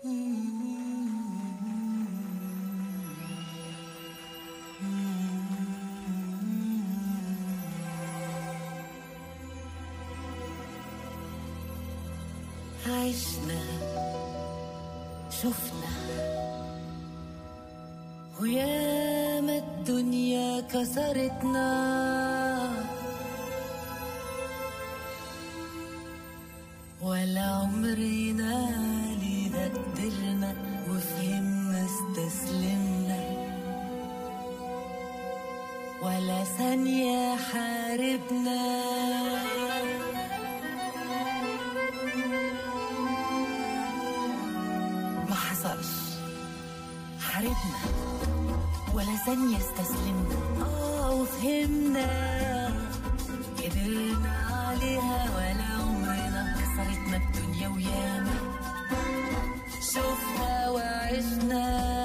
عشنا شفنا وياما الدنيا كسرتنا، ولا عمرنا لينا قدرنا وفهمنا استسلمنا، ولا ثانية حاربنا. ما حصلش، حاربنا ولا ثانية استسلمنا، وفهمنا قدرنا عليها، ولا عمرنا كسرتنا الدنيا وياما شوفنا وعشنا.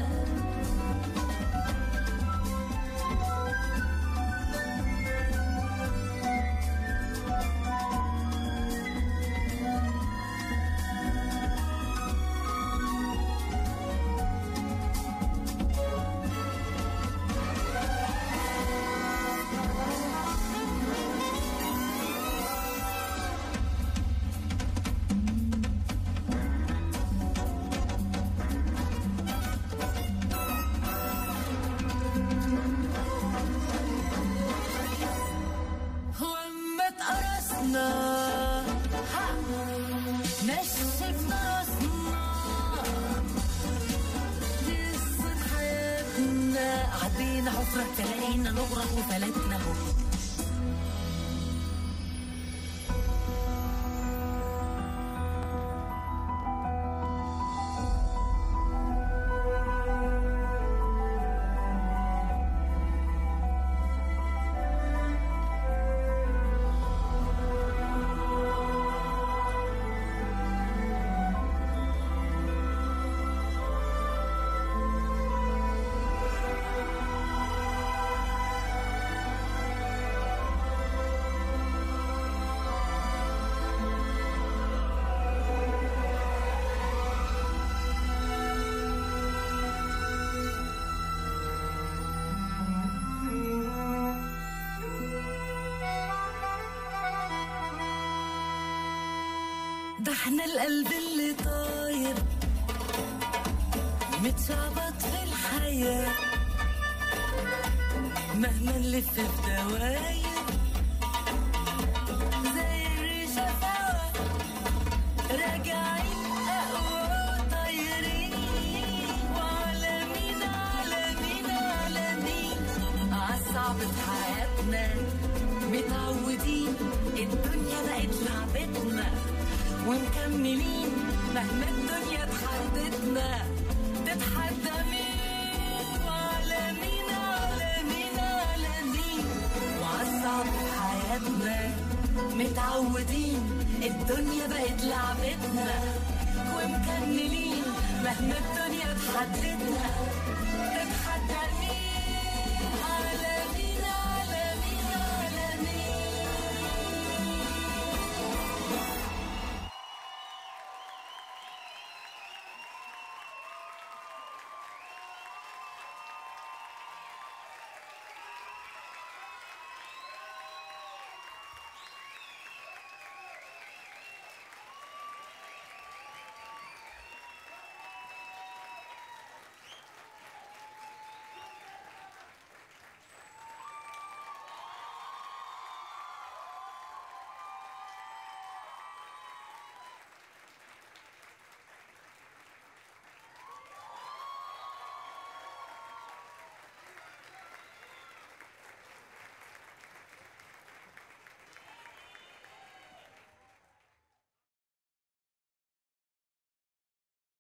نشفنا راسنا قصة حياتنا، عدينا حفرة تلاقينا نغرق وفلتنا اهو. ده احنا القلب اللي طاير متشعبط في الحياة، مهما نلف في دواير زي الريشة سوا، راجعين أقوى طايرين، وعالمين عالمين عالمين عالصعب في حياتنا متعودين، الدنيا بقت لعبتنا ومكملين مهما الدنيا تحددنا، تتحدى مين وعالمين عالمين عالمين وعالصعب في حياتنا متعودين، الدنيا بقت لعبتنا ومكملين مهما الدنيا تحددنا، تتحدى مين